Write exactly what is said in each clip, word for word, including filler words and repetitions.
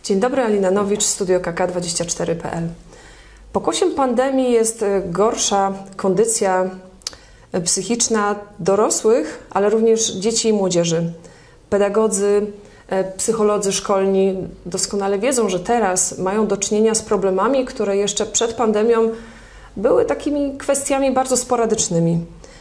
Dzień dobry, Alina Nowicz, Studio K K dwadzieścia cztery kropka p l. Pokłosiem pandemii jest gorsza kondycja psychiczna dorosłych, ale również dzieci i młodzieży. Pedagodzy, psycholodzy szkolni doskonale wiedzą, że teraz mają do czynienia z problemami, które jeszcze przed pandemią były takimi kwestiami bardzo sporadycznymi.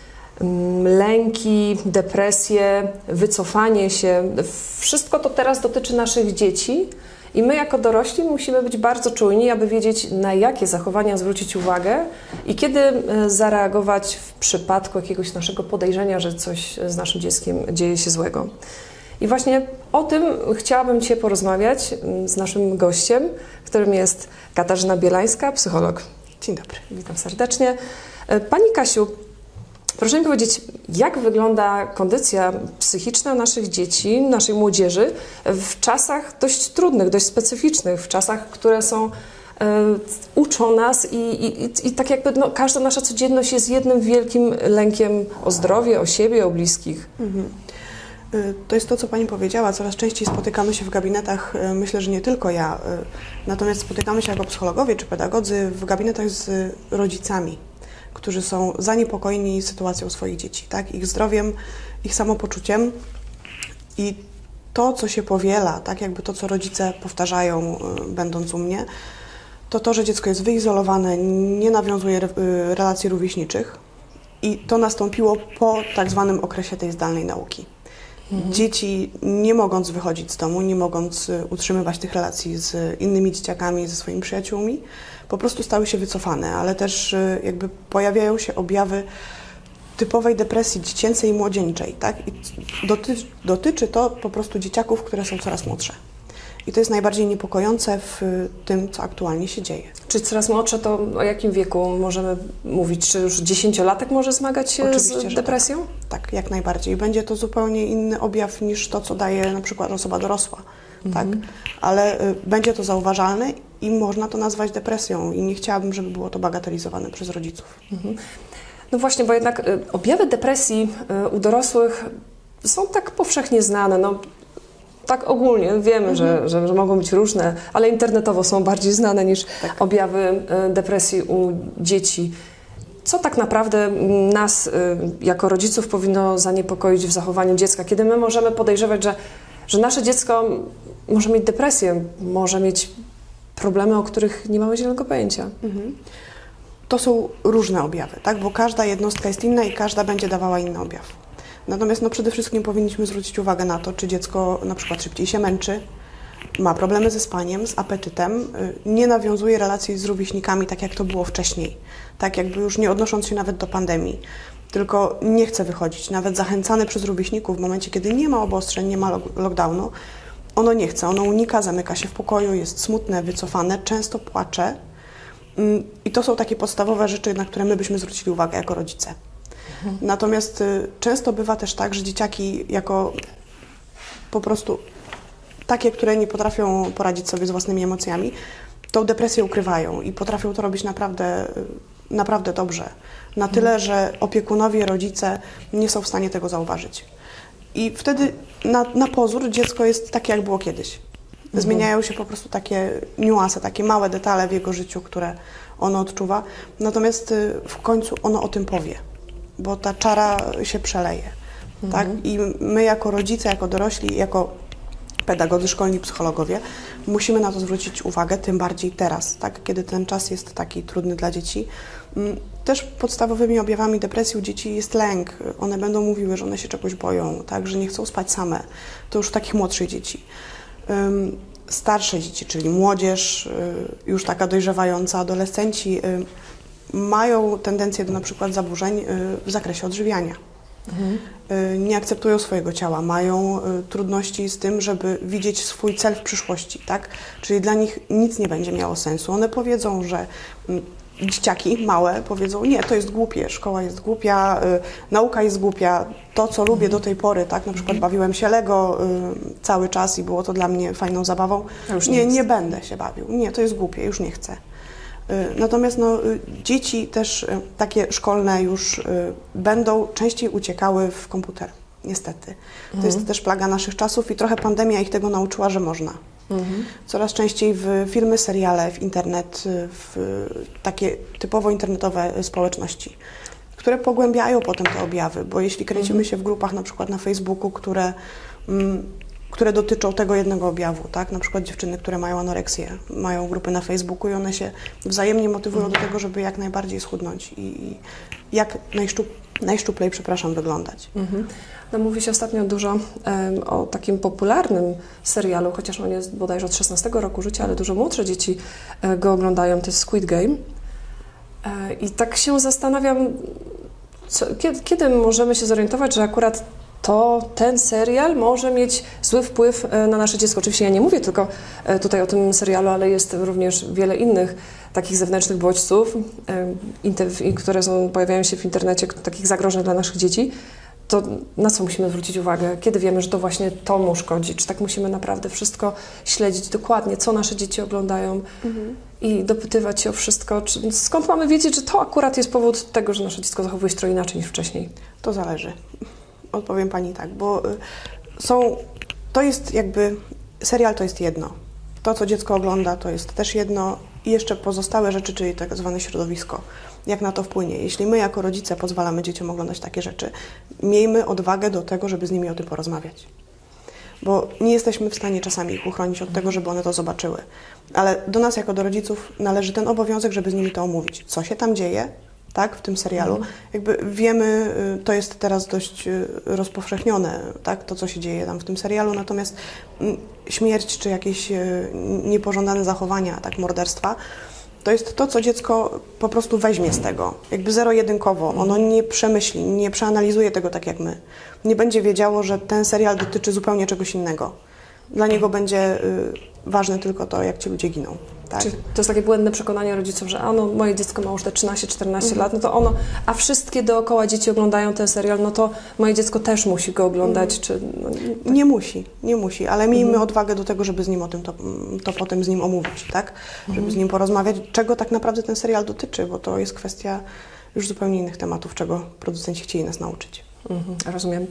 Lęki, depresje, wycofanie się, wszystko to teraz dotyczy naszych dzieci i my jako dorośli musimy być bardzo czujni, aby wiedzieć, na jakie zachowania zwrócić uwagę i kiedy zareagować w przypadku jakiegoś naszego podejrzenia, że coś z naszym dzieckiem dzieje się złego. I właśnie o tym chciałabym dzisiaj porozmawiać z naszym gościem, którym jest Katarzyna Bielańska, psycholog. Dzień dobry. Witam serdecznie. Pani Kasiu, proszę mi powiedzieć, jak wygląda kondycja psychiczna naszych dzieci, naszej młodzieży w czasach dość trudnych, dość specyficznych, w czasach, które są, e, uczą nas i, i, i tak jakby no, każda nasza codzienność jest jednym wielkim lękiem o zdrowie, o siebie, o bliskich. Mhm. To jest to, co Pani powiedziała. Coraz częściej spotykamy się w gabinetach, myślę, że nie tylko ja, natomiast spotykamy się jako psychologowie czy pedagodzy w gabinetach z rodzicami, którzy są zaniepokojeni sytuacją swoich dzieci, tak? Ich zdrowiem, ich samopoczuciem i to, co się powiela, tak jakby to, co rodzice powtarzają, będąc u mnie, to to, że dziecko jest wyizolowane, nie nawiązuje relacji rówieśniczych i to nastąpiło po tak zwanym okresie tej zdalnej nauki. Mhm. Dzieci, nie mogąc wychodzić z domu, nie mogąc utrzymywać tych relacji z innymi dzieciakami, ze swoimi przyjaciółmi, po prostu stały się wycofane, ale też jakby pojawiają się objawy typowej depresji dziecięcej i młodzieńczej, tak? I dotyczy, dotyczy to po prostu dzieciaków, które są coraz młodsze. I to jest najbardziej niepokojące w tym, co aktualnie się dzieje. Czy coraz młodsze, to o jakim wieku możemy mówić? Czy już dziesięciolatek może zmagać się Oczywiście, z depresją? Tak, tak, jak najbardziej. Będzie to zupełnie inny objaw niż to, co daje na przykład osoba dorosła. Mhm. Tak? Ale y, będzie to zauważalne i można to nazwać depresją i nie chciałabym, żeby było to bagatelizowane przez rodziców. Mhm. No właśnie, bo jednak y, objawy depresji y, u dorosłych są tak powszechnie znane. No, tak ogólnie wiemy, mhm. że, że, że mogą być różne, ale internetowo są bardziej znane niż tak. objawy y, depresji u dzieci. Co tak naprawdę nas y, jako rodziców powinno zaniepokoić w zachowaniu dziecka, kiedy my możemy podejrzewać, że, że nasze dziecko może mieć depresję, może mieć problemy, o których nie mamy zielonego pojęcia. Mhm. To są różne objawy, tak? Bo każda jednostka jest inna i każda będzie dawała inny objaw. Natomiast no, przede wszystkim powinniśmy zwrócić uwagę na to, czy dziecko na przykład szybciej się męczy, ma problemy ze spaniem, z apetytem, nie nawiązuje relacji z rówieśnikami tak jak to było wcześniej, tak jakby już nie odnosząc się nawet do pandemii, tylko nie chce wychodzić, nawet zachęcane przez rówieśników w momencie, kiedy nie ma obostrzeń, nie ma lockdownu, ono nie chce, ono unika, zamyka się w pokoju, jest smutne, wycofane, często płacze i to są takie podstawowe rzeczy, na które my byśmy zwrócili uwagę jako rodzice. Mhm. Natomiast y, często bywa też tak, że dzieciaki jako po prostu takie, które nie potrafią poradzić sobie z własnymi emocjami, tą depresję ukrywają i potrafią to robić naprawdę, naprawdę dobrze. Na mhm. tyle, że opiekunowie, rodzice nie są w stanie tego zauważyć. I wtedy na, na pozór dziecko jest takie, jak było kiedyś. Mhm. Zmieniają się po prostu takie niuanse, takie małe detale w jego życiu, które ono odczuwa. Natomiast y, w końcu ono o tym powie, bo ta czara się przeleje. Mhm. Tak? I my jako rodzice, jako dorośli, jako pedagodzy szkolni, psychologowie, musimy na to zwrócić uwagę, tym bardziej teraz, tak? Kiedy ten czas jest taki trudny dla dzieci. Też podstawowymi objawami depresji u dzieci jest lęk. One będą mówiły, że one się czegoś boją, tak? Że nie chcą spać same. To już takich młodszych dzieci. Starsze dzieci, czyli młodzież, już taka dojrzewająca, adolescenci, mają tendencję do na przykład zaburzeń w zakresie odżywiania. Mhm. Nie akceptują swojego ciała, mają trudności z tym, żeby widzieć swój cel w przyszłości, tak? Czyli dla nich nic nie będzie miało sensu. One powiedzą, że dzieciaki małe powiedzą, nie, to jest głupie, szkoła jest głupia, y, nauka jest głupia, to, co lubię do tej pory, tak? Na przykład bawiłem się Lego y, cały czas i było to dla mnie fajną zabawą. Już nie, nie, nie będę się bawił. Nie, to jest głupie, już nie chcę. Natomiast no, dzieci też takie szkolne już będą częściej uciekały w komputer, niestety. To mhm. jest też plaga naszych czasów i trochę pandemia ich tego nauczyła, że można. Mhm. Coraz częściej w filmy, seriale, w internet, w takie typowo internetowe społeczności, które pogłębiają potem te objawy, bo jeśli kręcimy mhm. się w grupach na przykład na Facebooku, które, mm, które dotyczą tego jednego objawu, tak? Na przykład dziewczyny, które mają anoreksję, mają grupy na Facebooku i one się wzajemnie motywują mhm. do tego, żeby jak najbardziej schudnąć i, i jak najszczup, najszczuplej, przepraszam, wyglądać. Mhm. No, mówi się ostatnio dużo um, o takim popularnym serialu, chociaż on jest bodajże od szesnastego roku życia, ale dużo młodsze dzieci e, go oglądają, to jest Squid Game. E, I tak się zastanawiam, co, kiedy, kiedy możemy się zorientować, że akurat to ten serial może mieć zły wpływ na nasze dziecko. Oczywiście ja nie mówię tylko tutaj o tym serialu, ale jest również wiele innych takich zewnętrznych bodźców, które są, pojawiają się w internecie, takich zagrożeń dla naszych dzieci. To na co musimy zwrócić uwagę? Kiedy wiemy, że to właśnie to mu szkodzi? Czy tak musimy naprawdę wszystko śledzić dokładnie, co nasze dzieci oglądają mhm. i dopytywać się o wszystko? Czy, skąd mamy wiedzieć, że to akurat jest powód tego, że nasze dziecko zachowuje się trochę inaczej niż wcześniej? To zależy. Odpowiem Pani tak, bo są, to jest jakby, serial to jest jedno. To, co dziecko ogląda, to jest też jedno i jeszcze pozostałe rzeczy, czyli tak zwane środowisko. Jak na to wpłynie? Jeśli my jako rodzice pozwalamy dzieciom oglądać takie rzeczy, miejmy odwagę do tego, żeby z nimi o tym porozmawiać. Bo nie jesteśmy w stanie czasami ich uchronić od tego, żeby one to zobaczyły. Ale do nas jako do rodziców należy ten obowiązek, żeby z nimi to omówić. Co się tam dzieje? Tak, w tym serialu. Mhm. Jakby wiemy, to jest teraz dość rozpowszechnione, tak, to co się dzieje tam w tym serialu, natomiast śmierć czy jakieś niepożądane zachowania, tak, morderstwa, to jest to, co dziecko po prostu weźmie z tego, jakby zero-jedynkowo. Ono nie przemyśli, nie przeanalizuje tego tak jak my. Nie będzie wiedziało, że ten serial dotyczy zupełnie czegoś innego. Dla niego będzie y, ważne tylko to, jak ci ludzie giną. Tak? Czy to jest takie błędne przekonanie rodziców, że a no, moje dziecko ma już te trzynaście czternaście mhm. lat, no to ono, a wszystkie dookoła dzieci oglądają ten serial, no to moje dziecko też musi go oglądać. Mhm. Czy, no, tak. Nie musi, nie musi, ale miejmy mhm. odwagę do tego, żeby z nim o tym, to, to potem z nim omówić, tak? Żeby mhm. z nim porozmawiać, czego tak naprawdę ten serial dotyczy, bo to jest kwestia już zupełnie innych tematów, czego producenci chcieli nas nauczyć. Mhm. Rozumiem.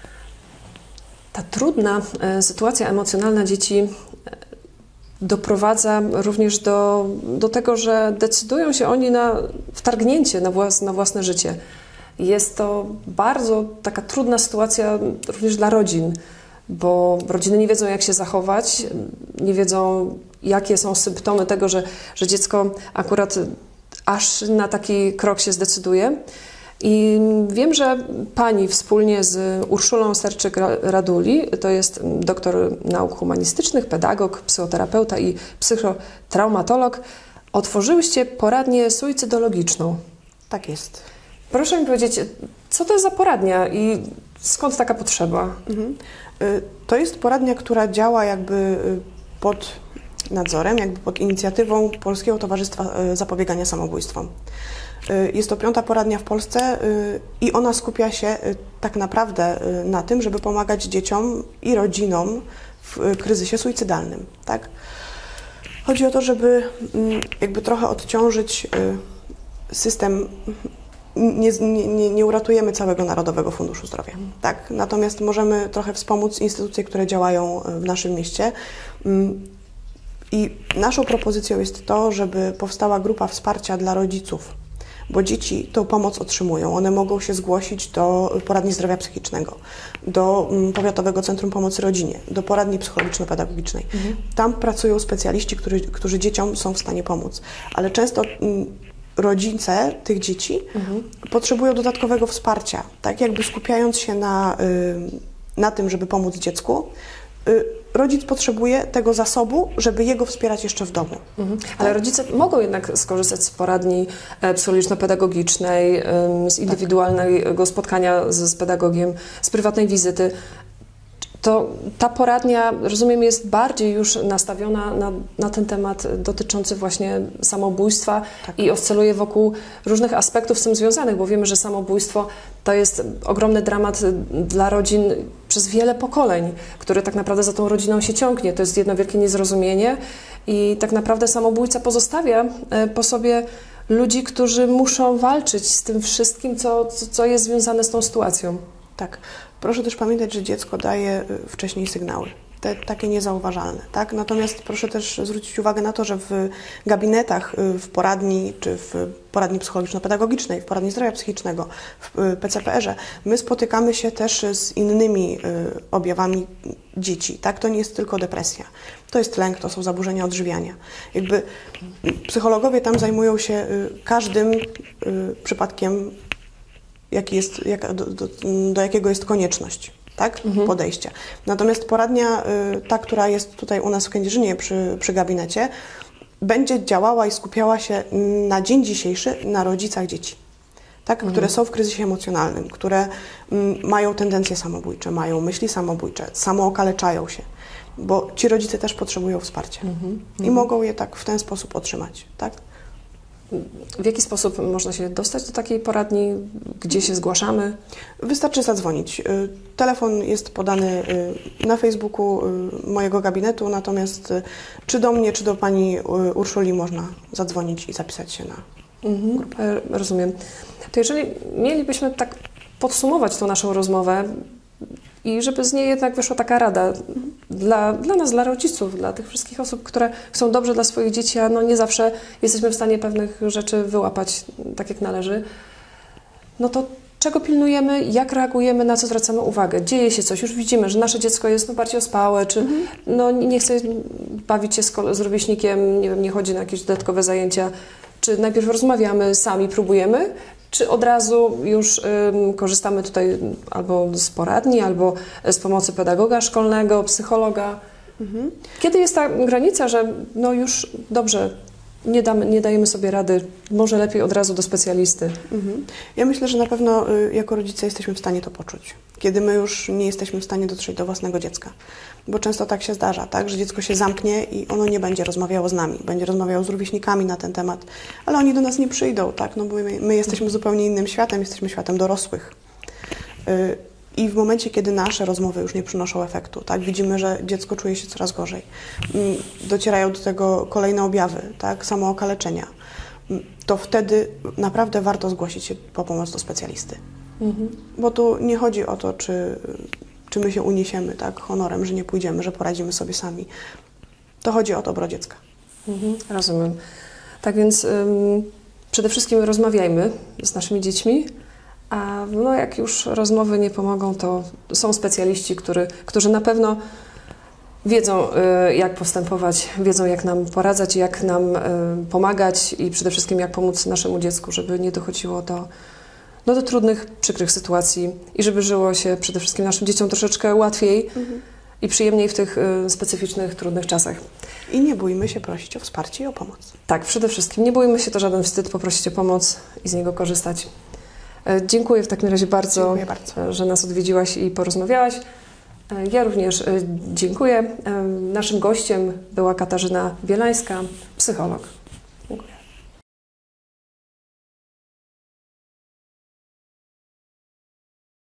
Ta trudna e, sytuacja emocjonalna dzieci e, doprowadza również do, do tego, że decydują się oni na wtargnięcie na, włas, na własne życie. Jest to bardzo taka trudna sytuacja również dla rodzin, bo rodziny nie wiedzą, jak się zachować, nie wiedzą, jakie są symptomy tego, że, że dziecko akurat aż na taki krok się zdecyduje. I wiem, że Pani wspólnie z Urszulą Serczyk-Raduli, to jest doktor nauk humanistycznych, pedagog, psychoterapeuta i psychotraumatolog, otworzyłyście poradnię suicydologiczną. Tak jest. Proszę mi powiedzieć, co to jest za poradnia i skąd taka potrzeba? Mhm. To jest poradnia, która działa jakby pod nadzorem, jakby pod inicjatywą Polskiego Towarzystwa Zapobiegania Samobójstwom. Jest to piąta poradnia w Polsce i ona skupia się tak naprawdę na tym, żeby pomagać dzieciom i rodzinom w kryzysie suicydalnym. Tak? Chodzi o to, żeby jakby trochę odciążyć system. Nie, nie, nie uratujemy całego Narodowego Funduszu Zdrowia, tak? Natomiast możemy trochę wspomóc instytucje, które działają w naszym mieście. I naszą propozycją jest to, żeby powstała grupa wsparcia dla rodziców, bo dzieci tą pomoc otrzymują. One mogą się zgłosić do poradni zdrowia psychicznego, do Powiatowego Centrum Pomocy Rodzinie, do poradni psychologiczno-pedagogicznej. Mhm. Tam pracują specjaliści, którzy, którzy dzieciom są w stanie pomóc. Ale często rodzice tych dzieci mhm. potrzebują dodatkowego wsparcia, tak jakby skupiając się na, na tym, żeby pomóc dziecku. Rodzic potrzebuje tego zasobu, żeby jego wspierać jeszcze w domu. Mhm. Ale rodzice mogą jednak skorzystać z poradni psychologiczno-pedagogicznej, z indywidualnego spotkania z, z pedagogiem, z prywatnej wizyty. To ta poradnia, rozumiem, jest bardziej już nastawiona na, na ten temat dotyczący właśnie samobójstwa tak. i oscyluje wokół różnych aspektów z tym związanych, bo wiemy, że samobójstwo to jest ogromny dramat dla rodzin przez wiele pokoleń, który tak naprawdę za tą rodziną się ciągnie. To jest jedno wielkie niezrozumienie i tak naprawdę samobójca pozostawia po sobie ludzi, którzy muszą walczyć z tym wszystkim, co, co jest związane z tą sytuacją. Tak. Proszę też pamiętać, że dziecko daje wcześniej sygnały. te, takie niezauważalne. Tak? Natomiast proszę też zwrócić uwagę na to, że w gabinetach, w poradni, czy w poradni psychologiczno-pedagogicznej, w poradni zdrowia psychicznego, w P C P R-ze, my spotykamy się też z innymi objawami dzieci. Tak? To nie jest tylko depresja. To jest lęk, to są zaburzenia odżywiania. Jakby psychologowie tam zajmują się każdym przypadkiem, jaki jest, jak, do, do, do jakiego jest konieczność, tak? Mhm. podejścia. Natomiast poradnia, ta, która jest tutaj u nas w Kędzierzynie przy, przy gabinecie, będzie działała i skupiała się na dzień dzisiejszy na rodzicach dzieci, tak? Mhm. które są w kryzysie emocjonalnym, które m, mają tendencje samobójcze, mają myśli samobójcze, samookaleczają się, bo ci rodzice też potrzebują wsparcia mhm. i mogą je tak w ten sposób otrzymać, tak? W jaki sposób można się dostać do takiej poradni? Gdzie się zgłaszamy? Wystarczy zadzwonić. Telefon jest podany na Facebooku mojego gabinetu, natomiast czy do mnie, czy do pani Urszuli można zadzwonić i zapisać się na mhm, grupę. Rozumiem. To jeżeli mielibyśmy tak podsumować tą naszą rozmowę i żeby z niej jednak wyszła taka rada dla, dla nas, dla rodziców, dla tych wszystkich osób, które chcą dobrze dla swoich dzieci, a no nie zawsze jesteśmy w stanie pewnych rzeczy wyłapać tak jak należy, no to czego pilnujemy, jak reagujemy, na co zwracamy uwagę? Dzieje się coś, już widzimy, że nasze dziecko jest no, bardziej ospałe, czy mhm. no, nie chce bawić się z, z rówieśnikiem, nie wiem, nie chodzi na jakieś dodatkowe zajęcia, czy najpierw rozmawiamy, sami próbujemy, czy od razu już ym, korzystamy tutaj albo z poradni, albo z pomocy pedagoga szkolnego, psychologa? Mhm. Kiedy jest ta granica, że no już dobrze, nie, damy, nie dajemy sobie rady, może lepiej od razu do specjalisty? Mhm. Ja myślę, że na pewno y, jako rodzice jesteśmy w stanie to poczuć, kiedy my już nie jesteśmy w stanie dotrzeć do własnego dziecka. Bo często tak się zdarza, tak, że dziecko się zamknie i ono nie będzie rozmawiało z nami, będzie rozmawiało z rówieśnikami na ten temat, ale oni do nas nie przyjdą, tak, no bo my, my jesteśmy zupełnie innym światem, jesteśmy światem dorosłych. Y, I w momencie, kiedy nasze rozmowy już nie przynoszą efektu, tak, widzimy, że dziecko czuje się coraz gorzej, y, docierają do tego kolejne objawy, tak, samookaleczenia, y, to wtedy naprawdę warto zgłosić się po pomoc do specjalisty. Mhm. Bo tu nie chodzi o to, czy czy my się uniesiemy, tak, honorem, że nie pójdziemy, że poradzimy sobie sami. To chodzi o dobro dziecka. Mhm, rozumiem. Tak więc ym, przede wszystkim rozmawiajmy z naszymi dziećmi, a no, jak już rozmowy nie pomogą, to są specjaliści, który, którzy na pewno wiedzą, y, jak postępować, wiedzą, jak nam poradzać, jak nam y, pomagać i przede wszystkim, jak pomóc naszemu dziecku, żeby nie dochodziło do no do trudnych, przykrych sytuacji i żeby żyło się przede wszystkim naszym dzieciom troszeczkę łatwiej mhm. i przyjemniej w tych y, specyficznych, trudnych czasach. I nie bójmy się prosić o wsparcie i o pomoc. Tak, przede wszystkim nie bójmy się, to żaden wstyd, poprosić o pomoc i z niego korzystać. E, dziękuję w takim razie bardzo, dziękuję bardzo, że nas odwiedziłaś i porozmawiałaś. E, ja również e, dziękuję. E, naszym gościem była Katarzyna Bielańska, psycholog.